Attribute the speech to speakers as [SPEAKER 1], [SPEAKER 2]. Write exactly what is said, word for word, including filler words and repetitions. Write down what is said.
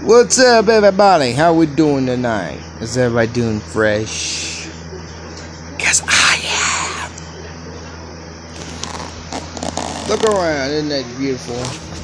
[SPEAKER 1] What's up, everybody? How we doing tonight? Is everybody doing fresh? Cause I am. Look around, isn't that beautiful?